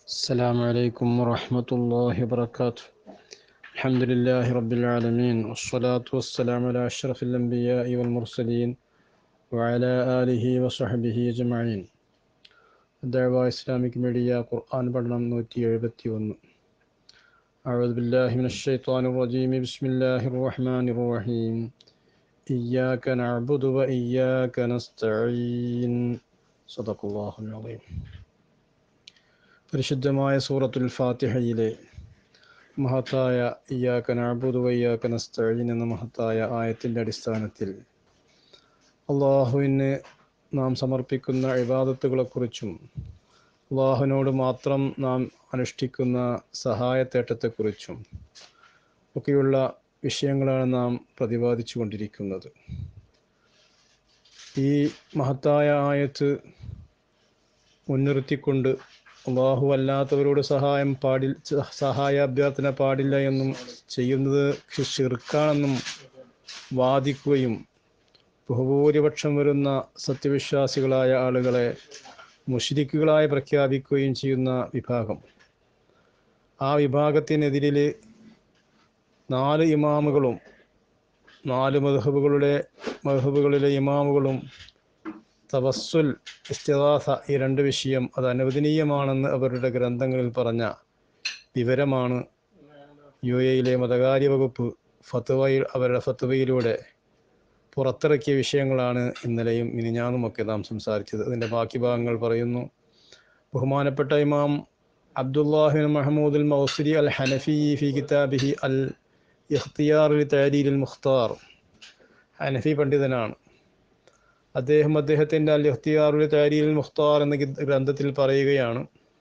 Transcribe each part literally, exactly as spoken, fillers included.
السلام عليكم ورحمة الله وبركاته. الحمد لله رب العالمين، والصلاة والسلام على أشرف الأنبياء والمرسلين وعلى آله وصحبه أجمعين. الدعوة إسلامك ميديا قرآن പഠനം നൂറ്റി എഴുപത്തി ഒന്ന്. أعوذ بالله من الشيطان الرجيم. بسم الله الرحمن الرحيم. إياك نعبد وإياك نستعين. صدق الله العظيم. പരിശുദ്ധമായ സൂറത്തുൽ ഫാത്തിഹയിലെ മഹത്തായ ഇയ്യാക നഅ്ബുദു വ ഇയ്യാക നസ്തഈൻ എന്ന മഹത്തായ ആയത്തിൻ്റെ അടിസ്ഥാനത്തിൽ അള്ളാഹുവിന് നാം സമർപ്പിക്കുന്ന ഇബാദത്തുകളെക്കുറിച്ചും അള്ളാഹുവിനോട് മാത്രം നാം അനുഷ്ഠിക്കുന്ന സഹായത്തേട്ടത്തെക്കുറിച്ചും ഒക്കെയുള്ള വിഷയങ്ങളാണ് നാം പ്രതിപാദിച്ചു കൊണ്ടിരിക്കുന്നത്. ഈ മഹത്തായ ആയത്ത് മുൻനിർത്തിക്കൊണ്ട് അള്ളാഹു അല്ലാത്തവരോട് സഹായം പാടി സഹായ അഭ്യർത്ഥന പാടില്ല എന്നും ചെയ്യുന്നത് ശിർക്കാണെന്നും വാദിക്കുകയും ബഹുഭൂരിപക്ഷം വരുന്ന സത്യവിശ്വാസികളായ ആളുകളെ മുശ്രിക്കുകളായി പ്രഖ്യാപിക്കുകയും ചെയ്യുന്ന വിഭാഗം, ആ വിഭാഗത്തിനെതിരിൽ നാല് ഇമാമുകളും നാല് മദ്ഹബുകളുടെ മദ്ഹബുകളിലെ ഇമാമുകളും തവസ്സുൽ, ഇസ്തിഗാസ ഈ രണ്ട് വിഷയം അത് അനുവദനീയമാണെന്ന് അവരുടെ ഗ്രന്ഥങ്ങളിൽ പറഞ്ഞ വിവരമാണ് യു എയിലെ മതകാര്യ വകുപ്പ് ഫത്വയിൽ അവരുടെ ഫത്വയിലൂടെ പുറത്തിറക്കിയ വിഷയങ്ങളാണ് ഇന്നലെയും മിനിഞ്ഞാന്നുമൊക്കെ നാം സംസാരിച്ചത്. അതിൻ്റെ ബാക്കി ഭാഗങ്ങൾ പറയുന്നു. ബഹുമാനപ്പെട്ട ഇമാം അബ്ദുല്ലാഹിബിൻ മഹ്മൂദുൽ മൗസിരി അൽ ഹനഫി ഫി കിതാബിഹി അൽ ഇഖ്തിയാർ ലി തഅദീലിൽ മുഖ്താർ, ഹനഫി പണ്ഡിതനാണ്. അദ്ദേഹം അദ്ദേഹത്തിൻ്റെ അൽ ഇഖ്തിയാറുൽ തഅദീലിൽ മുഖ്താർ എന്ന ഗ്രന്ഥത്തിൽ പറയുകയാണ്,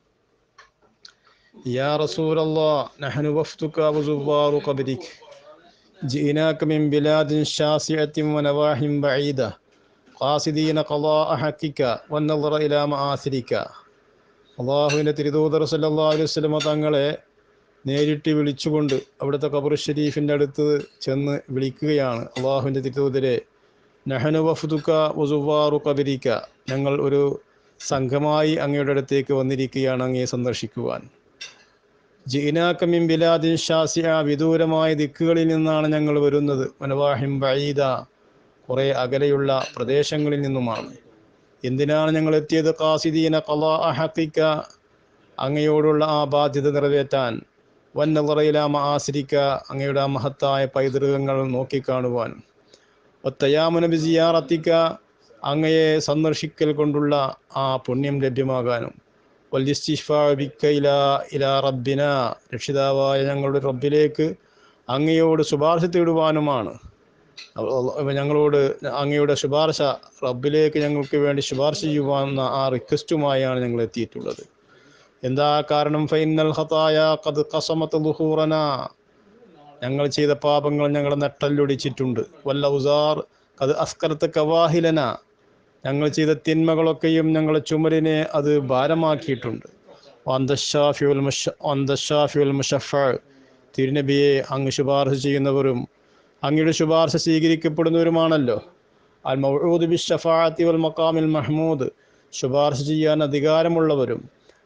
യാ റസൂലല്ലാഹ് നഹ്നു വഫ്തുക വസുവാറു ഖബ്രിക് ജിനാക മിൻ ബിലാദിൻ ശാസിഅത്തിൻ വനവാഹിൻ ബഈദ ഖാസിദീന ഖളാഅ ഹഖിക വന്നദറ ഇലാ മആസിരിക. അല്ലാഹുവിൻ്റെ തിരുദൂതർ സല്ലല്ലാഹു അലൈഹി വസല്ലം തങ്ങളെ നേരിട്ട് വിളിച്ചുകൊണ്ട് അവിടുത്തെ ഖബർ ഷരീഫിൻ്റെ അടുത്ത് ചെന്ന് വിളിക്കുകയാണ്, അല്ലാഹുവിൻ്റെ തിരുദൂതരെ, നഹ്നു വഫ്തുക വസുവാറു ഖബ്രിക, ഞങ്ങൾ ഒരു സംഘമായി അങ്ങയുടെ അടുത്തേക്ക് വന്നിരിക്കുകയാണ് അങ്ങയെ സന്ദർശിക്കുവാൻ. ജിനാക മിൻ ബിലാദിൻ ശാസിഅ, വിദൂരമായ ദിക്കുകളിൽ നിന്നാണ് ഞങ്ങൾ വരുന്നത്. വനവാഹിൻ ബഈദ, കുറേ അകലെയുള്ള പ്രദേശങ്ങളിൽ നിന്നുമാണ്. എന്തിനാണ് ഞങ്ങൾ എത്തിയത്? ഖാസിദീന ഖളാഅ ഹഖിക, അങ്ങയോടുള്ള ആ ബാധ്യത നിറവേറ്റാൻ. വന്നദറ ഇലാ മആസിരിക, അങ്ങയുടെ ആ മഹത്തായ പൈതൃകങ്ങൾ നോക്കിക്കാണുവാൻ. വത്തയാമുന ബിസിയാറത്തിക, അങ്ങയെ സന്ദർശിക്കൽ കൊണ്ടുള്ള ആ പുണ്യം ലഭ്യമാകാനും. വൽഇസ്തിശ്ഫാ ബിക ഇലാ ഇലാ റബ്ബിന, രക്ഷിതാവായ ഞങ്ങളുടെ റബ്ബിലേക്ക് അങ്ങയോട് ശുപാർശ തേടുവാനുമാണ്. ഞങ്ങളോട് അങ്ങയുടെ ശുപാർശ, റബ്ബിലേക്ക് ഞങ്ങൾക്ക് വേണ്ടി ശുപാർശ ചെയ്യുവാന്ന ആ റിക്വസ്റ്റുമായാണ് ഞങ്ങൾ എത്തിയിട്ടുള്ളത്. എന്താ കാരണം? ഫൈനൽ ഖതായ ഖദ് ഖസമത് ദുഹൂറന, ഞങ്ങൾ ചെയ്ത പാപങ്ങൾ ഞങ്ങളെ നട്ടല്ലൊടിച്ചിട്ടുണ്ട്. വല്ലൗസാർ ഖദ് അസ്കറത് കവാഹിലന, ഞങ്ങൾ ചെയ്ത തിന്മകളൊക്കെയും ഞങ്ങളെ ചുമരിനെ അത് ഭാരമാക്കിയിട്ടുണ്ട്. വന്ദശാഫിഉൽ മുഷ വന്ദശാഫിഉൽ മുശഫഅ, തിരുനബിയെ അങ്ങ് ശുപാർശ ചെയ്യുന്നവരും അങ്ങയുടെ ശുപാർശ സ്വീകരിക്കപ്പെടുന്നവരുമാണല്ലോ. അൽ മൗഊദ് ബിശ്ശഫാഅത്തി വൽ മഖാമിൽ മഹ്മൂദ്, ശുപാർശ ചെയ്യാൻ അധികാരമുള്ളവരും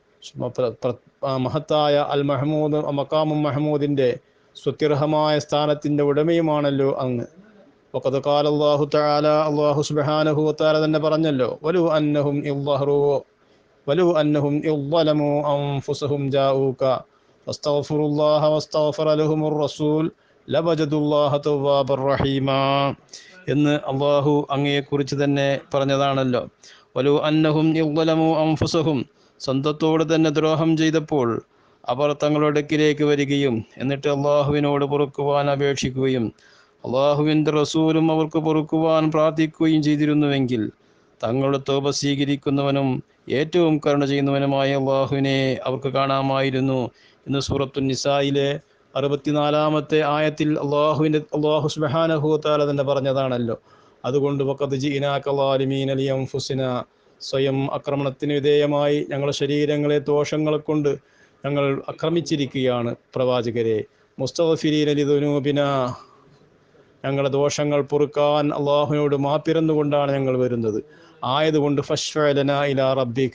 മഹത്തായ അൽ മഹ്മൂദ് മഖാമും മഹ്മൂദിൻ്റെ സ്തുത്യർഹമായ സ്ഥാനത്തിൻ്റെ ഉടമയുമാണല്ലോ അങ്ങ്. വഖദ് ഖാല അല്ലാഹു തആല, അല്ലാഹു സുബ്ഹാനഹു വ തആല തന്നെ പറഞ്ഞല്ലോ, വലു അന്നഹും ഇദ്ദഹറു വലു അന്നഹും ഇദ്ദലമു അൻഫുസഹും ജാഊക ഫസ്തഗ്ഫിറുല്ലാഹ വസ്തഗ്ഫറ ലഹുമുർ റസൂൽ ലവജദുല്ലാഹ തവ്വാബർ റഹീമാ എന്ന് അല്ലാഹു അങ്ങയെക്കുറിച്ച് തന്നെ പറഞ്ഞതാണല്ലോ. വലു അന്നഹും ഇദ്ദലമു അൻഫുസഹും, സ്വന്തത്തോട് തന്നെ ദ്രോഹം ചെയ്തപ്പോൾ അവർ തങ്ങളുടെ അടുക്കിലേക്ക് വരികയും എന്നിട്ട് അള്ളാഹുവിനോട് പൊറുക്കുവാൻ അപേക്ഷിക്കുകയും അള്ളാഹുവിൻ്റെ റസൂലും അവർക്ക് പൊറുക്കുവാൻ പ്രാർത്ഥിക്കുകയും ചെയ്തിരുന്നുവെങ്കിൽ തങ്ങളുടെ തൗബ സ്വീകരിക്കുന്നവനും ഏറ്റവും കരുണ ചെയ്യുന്നവനുമായ അള്ളാഹുവിനെ അവർക്ക് കാണാമായിരുന്നു എന്ന് സൂറത്തുൻ നിസായിലെ അറുപത്തിനാലാമത്തെ ആയത്തിൽ അള്ളാഹുവിൻ്റെ അള്ളാഹു സുബ്ഹാനഹു വ തആല തന്നെ പറഞ്ഞതാണല്ലോ. അതുകൊണ്ട് വഖദ് ജിഇനാക ളാലിമീന ലിഅൻഫുസിന, സ്വയം ആക്രമണത്തിന് വിധേയമായി ഞങ്ങളുടെ ശരീരങ്ങളെ ദോഷങ്ങളെ കൊണ്ട് ഞങ്ങൾ ആക്രമിച്ചിരിക്കുകയാണ് പ്രവാചകരെ. മുസ്തഗ്ഫിരീന ലിദുനൂബിന, ഞങ്ങളുടെ ദോഷങ്ങൾ പൊറുക്കാൻ അള്ളാഹുവിനോട് മാപ്പിരന്നുകൊണ്ടാണ് ഞങ്ങൾ വരുന്നത്. ആയതുകൊണ്ട് ഫശ്ഫഅ ലനാ ഇലാ റബ്ബിക്,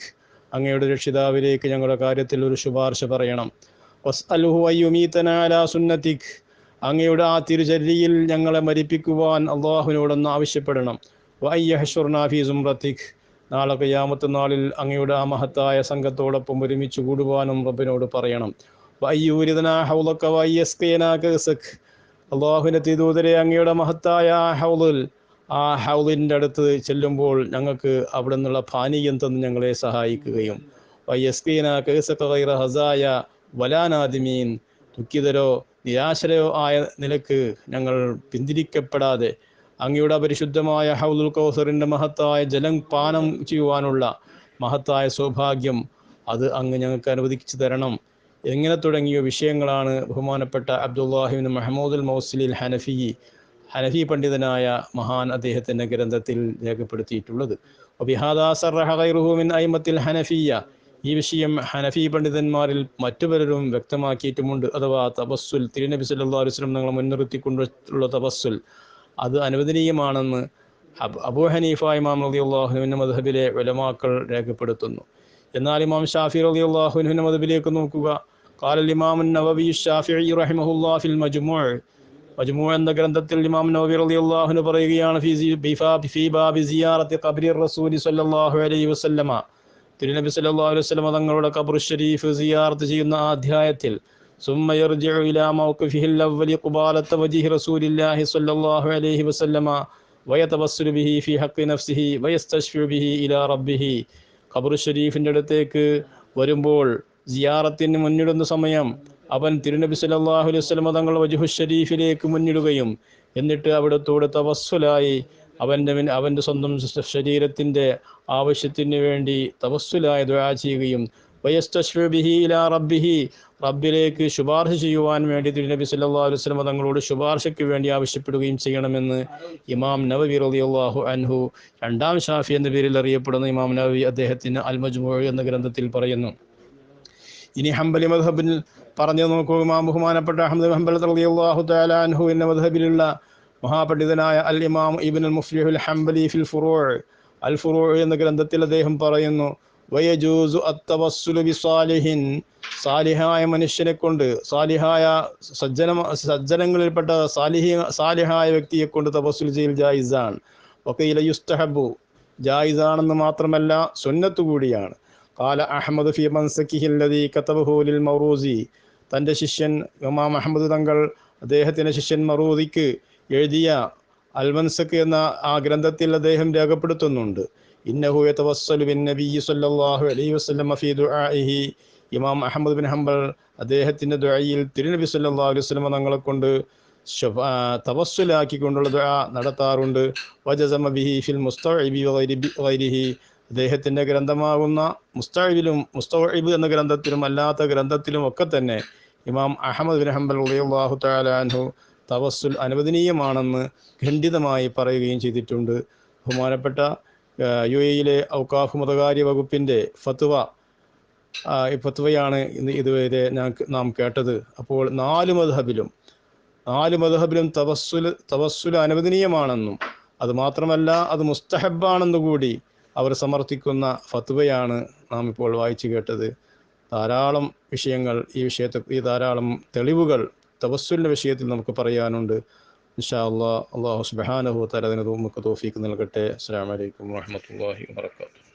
അങ്ങയുടെ രക്ഷിതാവിലേക്ക് ഞങ്ങളുടെ കാര്യത്തിൽ ഒരു ശുപാർശ പറയണം. വസ്അൽഹു അയ്യുമീതനാ അലാ സുന്നതിക്, അങ്ങയുടെ ആ തിരുചര്യയിൽ ഞങ്ങളെ മരിപ്പിക്കുവാൻ അള്ളാഹുവിനോടൊന്ന് ആവശ്യപ്പെടണം. വഅയ്യഹ്ശുർനാ ഫീ സുംറതിക്, നാളെ ഖിയാമത്ത് നാളിൽ അങ്ങയുടെ ആ മഹത്തായ സംഘത്തോടൊപ്പം ഒരുമിച്ച് കൂടുവാനും റബ്ബിനോട് പറയണം. വഅയ്യൂരിദനാ ഹൗളക വഅയ്യസ്ഖീനാ കഅസക്, അള്ളാഹുവിൻ്റെ തിരുദൂതരെ അങ്ങയുടെ മഹത്തായ ആ ഹൗളിൽ ആ ഹൗളിൻ്റെ അടുത്ത് ചെല്ലുമ്പോൾ ഞങ്ങൾക്ക് അവിടെ നിന്നുള്ള പാനീയം തന്ന് ഞങ്ങളെ സഹായിക്കുകയും വയസ്കീന കഅസക ഗൈറ ഹസായ വലാനാദിമീൻ, ദുഃഖിതരോ നിരാശരോ ആയ നിലക്ക് ഞങ്ങൾ പിന്തിരിക്കപ്പെടാതെ അങ്ങയുടെ പരിശുദ്ധമായ ഹൗലുൽ കൗസറിൻ്റെ മഹത്തായ ജലം പാനം ചെയ്യുവാനുള്ള മഹത്തായ സൗഭാഗ്യം അത് അങ്ങ് ഞങ്ങൾക്ക് അനുവദിച്ചു തരണം. എങ്ങനെ തുടങ്ങിയ വിഷയങ്ങളാണ് ബഹുമാനപ്പെട്ട അബ്ദുല്ലാഹിബ്നു മഹ്മൂദുൽ മൗസിലിൽ ഹനഫി ഹനഫി പണ്ഡിതനായ മഹാൻ അദ്ദേഹത്തിൻ്റെ ഗ്രന്ഥത്തിൽ രേഖപ്പെടുത്തിയിട്ടുള്ളത്. വബിഹാദാ സറഹ ഗൈറുഹു മിൻ അയിമത്തിൽ ഹനഫിയ്യ, ഈ വിഷയം ഹനഫി പണ്ഡിതന്മാരിൽ മറ്റു പലരും വ്യക്തമാക്കിയിട്ടുമുണ്ട്. അഥവാ തബസ്സുൽ, തിരുനബി സല്ലല്ലാഹു അലൈഹി വസല്ലം ഞങ്ങൾ മുൻനിർത്തിക്കൊണ്ടുള്ള തബസ്സുൽ അത് അനുവദനീയമാണെന്ന് അബൂ ഹനീഫ ഇമാം റളിയല്ലാഹു അൻഹു മദ്ഹബിലെ ഉലമാക്കൾ രേഖപ്പെടുത്തുന്നു. എന്നാൽ ഇമാം ഷാഫി റളിയല്ലാഹു അൻഹു മദ്ഹബിലേക്ക് നോക്കുക. ഖാലൽ ഇമാം അൻ-നവവി അശ്-ശാഫിഈ റഹിമഹുല്ലാഹ് ഫിൽ മജ്മൂ', മജ്മൂ' എന്ന ഗ്രന്ഥത്തിൽ ഇമാം നവവി റളിയല്ലാഹു അൻഹു പറയുകയാണ്, ഫീ ഫീ ബാബി സിയാറത്തി ഖബ്രി റസൂലി സ്വല്ലല്ലാഹു അലൈഹി വസല്ലമ, തിരുനബി സല്ലല്ലാഹു അലൈഹി വസല്ലം തങ്ങളുടെ ഖബ്ർ ഷരീഫ് സിയാറത്ത് ചെയ്യുന്ന ആ അധ്യായത്തിൽ, സുമ്മ യർജിഉ ഇലാ മൗഖിഫിഹിൽ അവ്വലി ഖുബാലത വജ്ഹി റസൂലില്ലാഹി സ്വല്ലല്ലാഹു അലൈഹി വസല്ലമ വയതബസ്സലു ബിഹി ഫീ ഹഖ്ഖി നഫ്സിഹി വയസ്തശ്ഫിഉ ബിഹി ഇലാ റബ്ബിഹി. ഖബ്ർ ഷരീഫിൻ്റെ അടുത്തേക്ക് വരുമ്പോൾ സിയാറത്തിന് മുന്നിടുന്ന സമയം അവൻ തിരുനബി സല്ലല്ലാഹു അലൈഹി വസല്ലം തങ്ങളുടെ വജ്ഹു ഷരീഫിലേക്ക് മുന്നിടുകയും എന്നിട്ട് അവിടത്തോട് തവസ്സുലായി അവൻ്റെ അവൻ്റെ സ്വന്തം ശരീരത്തിൻ്റെ ആവശ്യത്തിന് വേണ്ടി തവസ്സുലായി ദുആ ചെയ്യുകയും വയസ്തശ്ഫിഉ ബിഹി ഇലാ റബ്ബിഹി, റബ്ബിലേക്ക് ശുപാർശ ചെയ്യുവാൻ വേണ്ടി തിരുനബി സല്ലല്ലാഹു അലൈഹി വസല്ലം തങ്ങളോട് ശുപാർശയ്ക്ക് വേണ്ടി ആവശ്യപ്പെടുകയും ചെയ്യണമെന്ന് ഇമാം നവവി റളിയല്ലാഹു അൻഹു, രണ്ടാം ഷാഫി എന്ന പേരിൽ അറിയപ്പെടുന്ന ഇമാം നവവി അദ്ദേഹത്തിന് അൽ മജ്മൂ' എന്ന ഗ്രന്ഥത്തിൽ പറയുന്നു. ഇനി ഹംബലി മദ്ഹബിൽ പറഞ്ഞു നോക്കൂ. ഇമാം ബഹുമാനപ്പെട്ട അഹ്മദ് ബിൻ ഹംബൽ റളിയല്ലാഹു തആല അൻഹു എന്ന മദ്ഹബിലുള്ള മഹാപണ്ഡിതനായ അൽ ഇമാം ഇബ്നുൽ മുഫ്ലിഹുൽ ഹംബലി ഫിൽ ഫുറൂ' അൽ ഫുറൂ' എന്ന ഗ്രന്ഥത്തിൽ അദ്ദേഹം പറയുന്നു, വയജൂസു അത്തവസ്സുലു ബിസാലിഹിൻ, സാലിഹായ മനുഷ്യനെ കൊണ്ട്, സാലിഹായ സജ്ജന സജ്ജനങ്ങളിൽപ്പെട്ട സാലിഹി സാലിഹായ വ്യക്തിയെ കൊണ്ട് തവസ്സുൽ ചെയ്യൽ ജായിസാണ്. വഖീല യുസ്തഹബു, ജായിസാണെന്ന് മാത്രമല്ല സുന്നത്ത് കൂടിയാണ്. ഖാല അഹ്മദ് ഫി മൻസകിഹി അല്ലദീ കതബഹു ലിൽ മൗറൂസി, തൻ്റെ ശിഷ്യൻ ഇമാം അഹ്മദ് തങ്ങൾ അദ്ദേഹത്തിൻ്റെ ശിഷ്യൻ മറൂദിക്ക് എഴുതിയ അൽ മൻസക് എന്ന ആ ഗ്രന്ഥത്തിൽ അദ്ദേഹം രേഖപ്പെടുത്തുന്നുണ്ട്, ഇന്നഹു യതവസ്സലു ബിൻ നബിയ്യി സ്വല്ലല്ലാഹു അലൈഹി വസല്ലം ഫീ ദുആഇഹി, ഇമാം അഹ്മദ് ബിൻ ഹംബൽ അദ്ദേഹത്തിൻ്റെ ദുആയിൽ തിരുനബി സല്ലല്ലാഹു അലൈഹി വസല്ലം തങ്ങളെ കൊണ്ട് തവസ്സുലാക്കിക്കൊണ്ടുള്ള ദുആ നടത്താറുണ്ട്. വജസമ ബിഹി ഫിൽ മുസ്തഇബി വഗൈരിഹി, അദ്ദേഹത്തിൻ്റെ ഗ്രന്ഥമാകുന്ന മുസ്തഇബിലും മുസ്തഇബ് എന്ന ഗ്രന്ഥത്തിലും അല്ലാത്ത ഗ്രന്ഥത്തിലും ഒക്കെ തന്നെ ഇമാം അഹ്മദ് ബിൻ ഹംബൽ റളിയല്ലാഹു തആല അൻഹു തവസ്സുൽ അനുവദനീയമാണെന്ന് ഖണ്ഡിതമായി പറയുകയും ചെയ്തിട്ടുണ്ട്. ബഹുമാനപ്പെട്ട യു എയിലെ ഔഖാഫ് മതകാര്യ വകുപ്പിൻ്റെ ഫത്വ, ഈ ഫത്വയാണ് ഇന്ന് ഇതുവരെ നാം കേട്ടത്. അപ്പോൾ നാല് മദ്ഹബിലും നാല് മദ്ഹബിലും തവസ്സുൽ തവസ്സുൽ അനുവദനീയമാണെന്നും അതുമാത്രമല്ല അത് മുസ്തഹബാണെന്നു കൂടി അവർ സമർത്ഥിക്കുന്ന ഫത്വയാണ് നാം ഇപ്പോൾ വായിച്ചു കേട്ടത്. ധാരാളം വിഷയങ്ങൾ ഈ വിഷയത്തെ ഈ ധാരാളം തെളിവുകൾ തവസ്സുലിൻ്റെ വിഷയത്തിൽ നമുക്ക് പറയാനുണ്ട്. ഇൻഷാ അല്ലാഹ്, അല്ലാഹു സുബ്ഹാനഹു വ തആല അതിന് നമുക്ക് തൗഫീഖ് നൽകട്ടെ. അസ്സലാമു അലൈക്കും വറഹ്മത്തുള്ളാഹി വബറകാതുഹു.